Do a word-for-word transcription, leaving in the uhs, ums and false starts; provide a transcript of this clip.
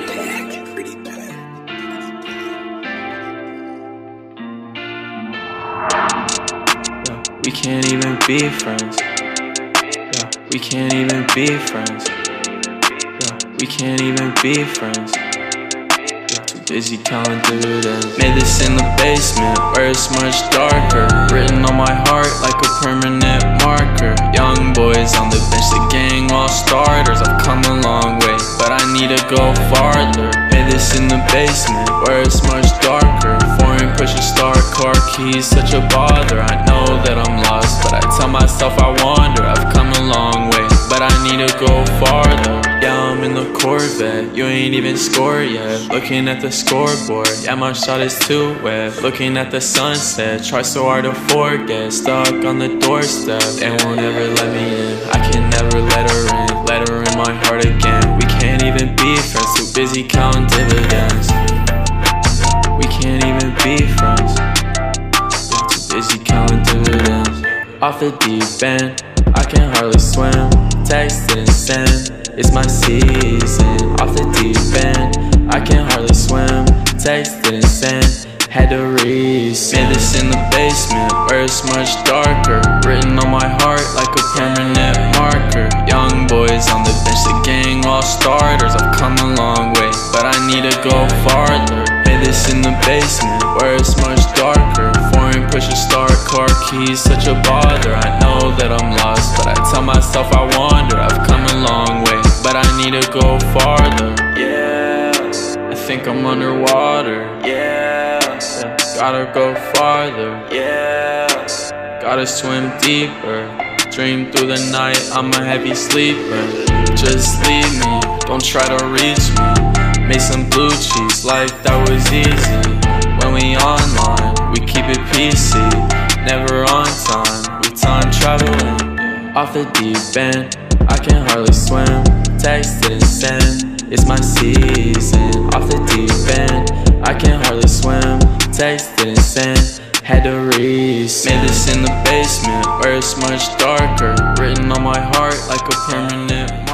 pack, pretty pack. Yeah, we can't even be friends. Yeah, we can't even be friends. Yeah, we can't even be friends. Yeah, too busy counting dividends. Made this in the basement where it's much darker. Written on my heart like a permanent marker. Young boys on the bench, the gang all starters. I've come a long way, but I need to go farther. Made this in the basement where it's much darker. Foreign pusher, start car keys, such a bother. I know that I'm lost, but I tell myself I wander. I've come a long way, but I need to go farther. Yeah, I'm in the Corvette, you ain't even scored yet. Looking at the scoreboard, yeah, my shot is too wet. Looking at the sunset, try so hard to forget. Stuck on the doorstep, they won't ever let me in. I can never let her in, let her in my heart again. We can't even be friends, too busy counting dividends. We can't even be friends, yeah, too busy counting dividends. Off the deep end, I can hardly swim. Text didn't send, it's my season. Off the deep end, I can hardly swim. Text didn't send, had to reset. Made this in the basement where it's much darker. Written on my heart like a permanent marker. Young boys on the bench, the gang all starters. I've come a long way, but I need to go farther. Made this in the basement where it's much darker. Foreign pusher, start car keys, such a bother. I know that I'm lost, but I tell myself I wander. I've come a long way, but I need to go farther. Yeah, I think I'm underwater. Yeah, yeah. Gotta go farther. Yeah, gotta swim deeper. Dream through the night, I'm a heavy sleeper. Just leave me, don't try to reach me. Made some blue cheese, life that was easy. When we online, we keep it P C. Never on time, we time traveling. Off the deep end, I can hardly swim. Text didn't send, it's my season. Off the deep end, I can hardly swim. Text didn't send, had to reset. Made this in the basement where it's much darker. Written on my heart like a permanent